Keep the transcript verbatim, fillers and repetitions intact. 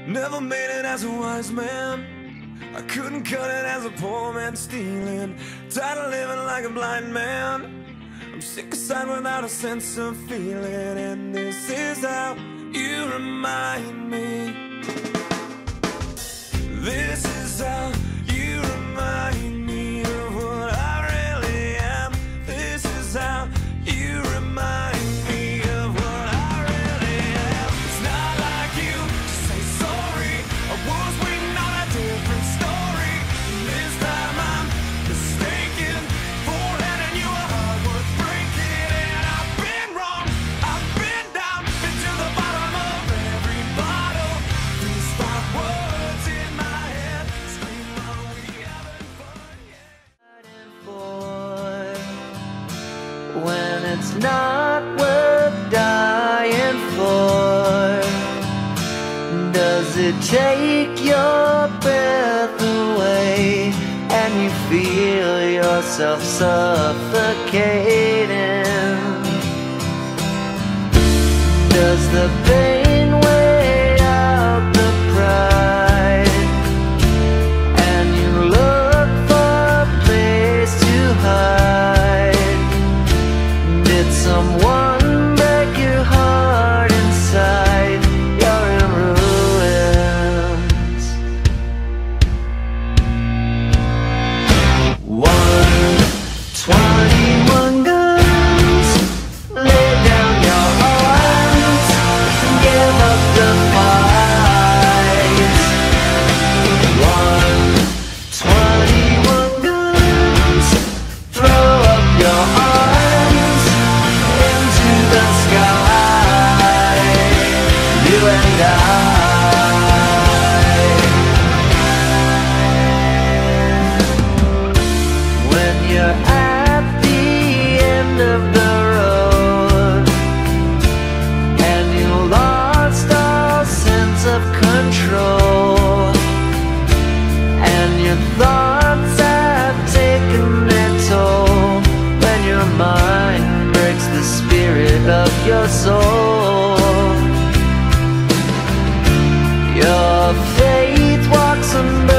Never made it as a wise man, I couldn't cut it as a poor man stealing. Tired of living like a blind man, I'm sick aside without a sense of feeling. And this is how you remind me. This is how you remind me of what I really am. This is how you remind me of what I really am. It's not like you to say sorry, I was waiting on a different story. This time I'm mistaken for letting you a heart worth breaking. And I've been wrong, I've been down, been to the bottom of every bottle. These five words in my head scream, are we having fun yet? When it's not worth dying for, does it take your breath away and you feel yourself suffocating? Does the pain weigh out the pride and you look for a place to hide? Did someone break your heart inside? You're in ruins. One, twenty-one guns. Lay down your arms and give up the fight. One, twenty-one guns. Throw up your arms into the sky, you and I. When you're at the end of the road and you lost all sense of control, and your thoughts have taken their toll, when your mind breaks the spirit of your soul, your faith walks on